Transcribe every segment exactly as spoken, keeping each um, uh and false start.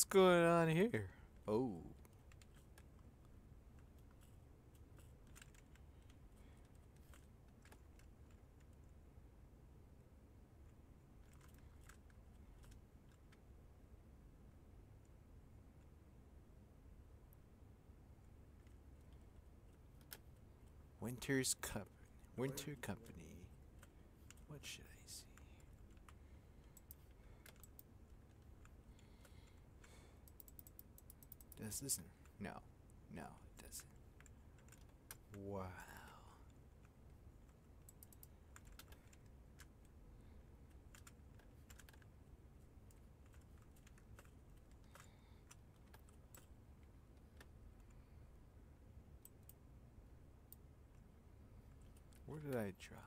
What's going on here? Oh. Winter's Cup. Winter Company. What should I see? Does this? No. No, it doesn't. Wow. Where did I drop?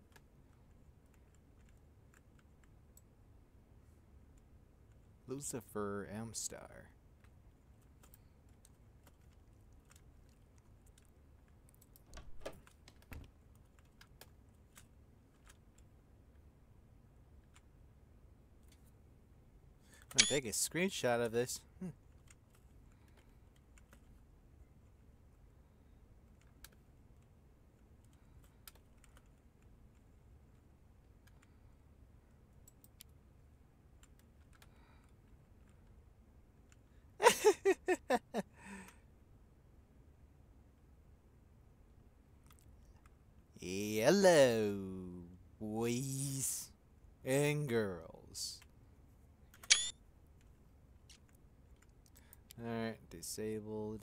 Lucifer Amstar. I'm gonna take a screenshot of this. Hmm. Hello, boys and girls. Alright, disabled.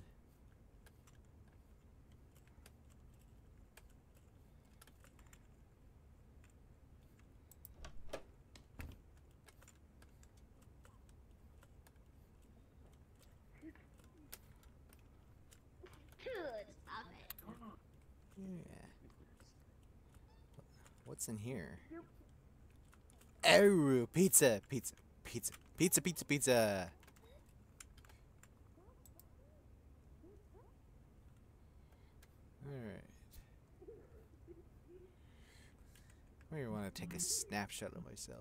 Yeah. What's in here? Oh, pizza, pizza, pizza, pizza, pizza, pizza. Alright. I want to take a snapshot of myself.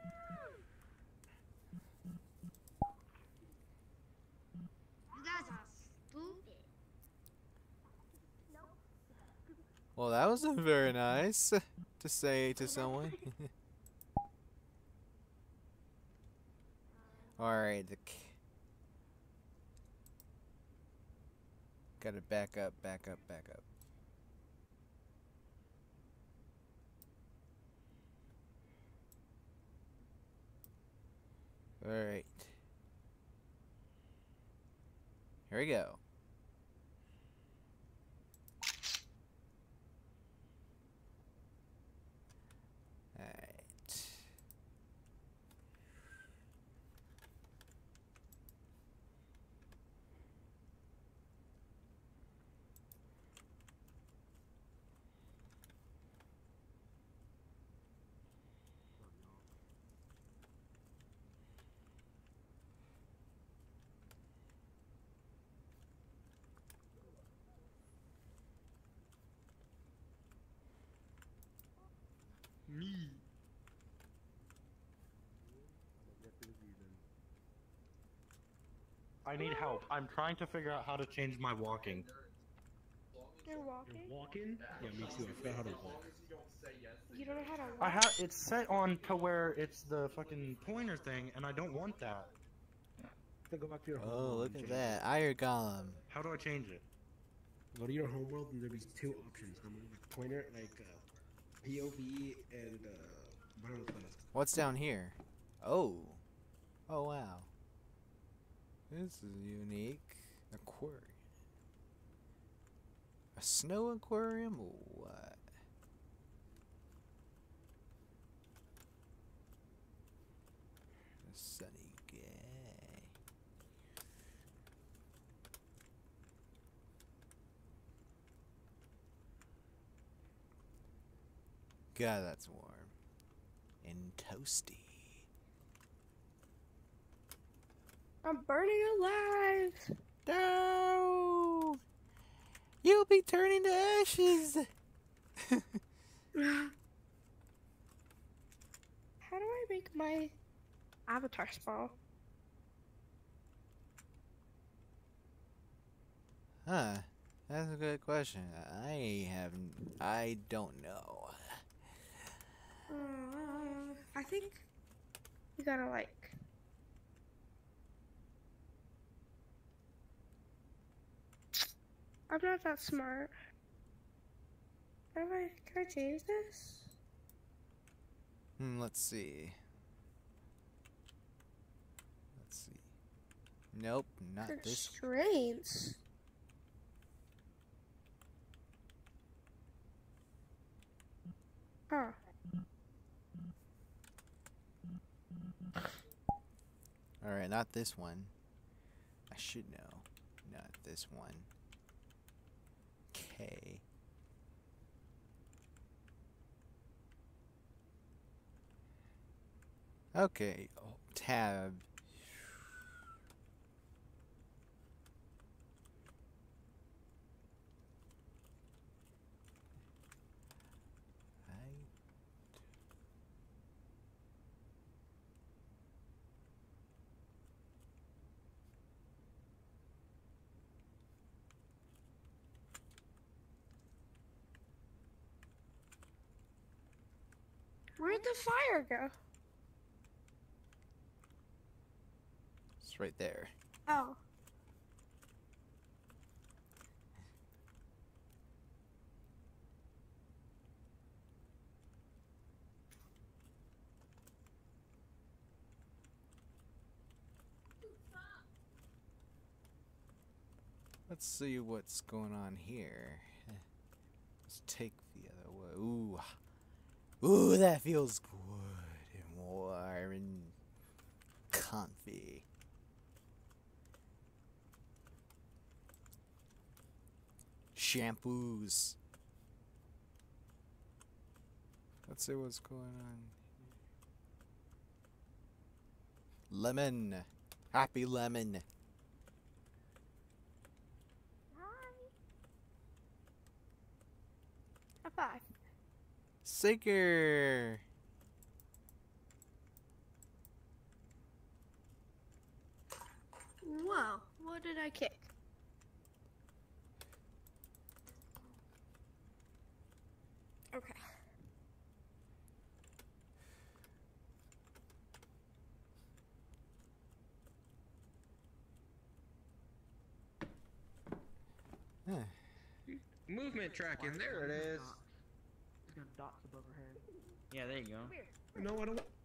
You guys are stupid. Well, that wasn't very nice to say to someone. Alright, the c gotta back up, back up, back up. Alright. Here we go. Alright. Me. I need help. I'm trying to figure out how to change my walking. You're walking? You're walking? Yeah, me too. I forgot how to walk. You don't know how to walk? I have it's set on to where it's the fucking pointer thing, and I don't want that. To go back to your home Oh, world look and at change that. Iron Golem. How do I change it? it. Go to your home world and there'll be two options. I'm like pointer, like uh, P O V and uh, button class. What's down here? Oh. Oh, wow. This is unique. Aquarium. A snow aquarium? What? A sunny guy. God, that's warm. And toasty. I'm burning alive! No! You'll be turning to ashes! How do I make my avatar small? Huh. That's a good question. I have. I don't know. Uh, I think you gotta like. I'm not that smart. Can I, can I change this? Hmm, let's see. Let's see. Nope, not this. Constraints. Huh. Alright, not this one. I should know. Not this one. K. Okay, oh, tab. I Where'd the fire go? It's right there. Oh. Let's see what's going on here. Let's take the other way. Ooh. Ooh, that feels good and warm and comfy. Shampoos. Let's see what's going on. Lemon. Happy lemon. High five. Sinker. Whoa, what did I kick? Okay. Huh. Movement tracking, there it is. It's got dots above her head. Yeah, there you go. No, I don't.